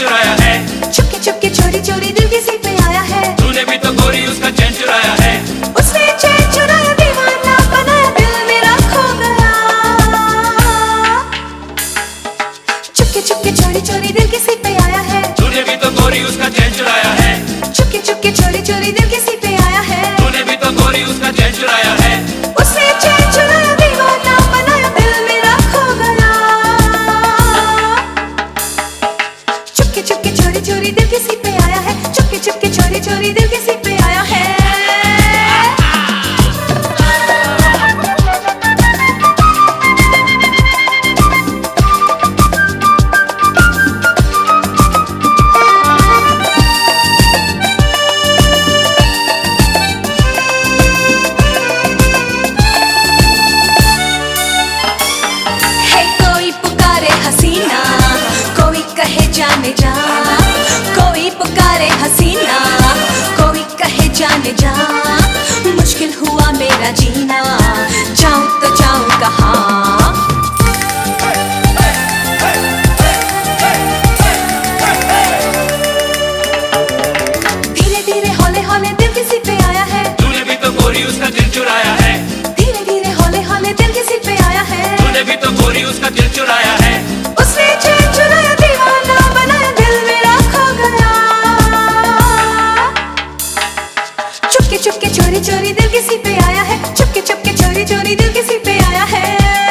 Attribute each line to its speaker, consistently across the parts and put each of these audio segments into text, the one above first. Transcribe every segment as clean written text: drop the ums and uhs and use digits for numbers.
Speaker 1: चुराया है।
Speaker 2: चुपके चुपके चोरी चोरी दिल किसी पे आया है।
Speaker 1: तूने भी तो गोरी उसका चैन चुराया है।
Speaker 2: उसने चैन चुराया, दीवाना बनाया, दिल मेरा खो गया। चुपके चुपके चोरी चोरी दिल किसी पे आया है।
Speaker 1: तूने भी तो गोरी उसका चैन चुराया है।
Speaker 2: चुपके चुपके चोरी चोरी दिल किसी पे आया है।
Speaker 1: तूने भी तो गोरी उसका चैन चुराया है।
Speaker 2: उसने चैन चुराया, दीवाना बनाया, दिल मेरा खो गया। चुपके चुपके चोरी चोरी दिल किसी पे आया है। चुपके चुपके चोरी चोरी दिल किसी पे आया है। जाने जा, कोई पुकारे हसीना, कोई कहे जाने जा। मुश्किल हुआ मेरा जीना, जाऊं तो जाऊं कहाँ। धीरे धीरे हौले हौले दिल किसी पे आया है।
Speaker 1: तूने भी तो गोरी उसका दिल चुराया है।
Speaker 2: धीरे धीरे हौले हौले दिल किसी पे आया है।
Speaker 1: तूने भी तो गोरी उसका दिल चुराया है।
Speaker 2: उसने चैन चुराया, दीवाना बनाया, दिल मेरा खो गया। चुपके चुपके चोरी चोरी दिल किसी पे आया है। चुपके चुपके चोरी चोरी दिल किसी पे आया है।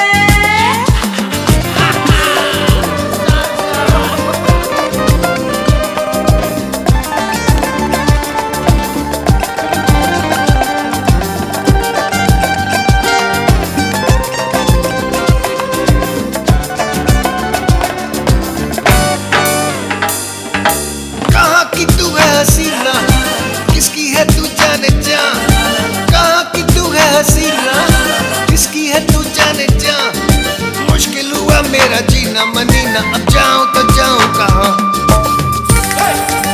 Speaker 3: हसीना किसकी है तू जाने जा, कहाँ की तू है हसीना, किसकी है तू जाने जा। मुश्किल हुआ मेरा जीना मनीना, अब जाऊं तो जाऊं कहाँ।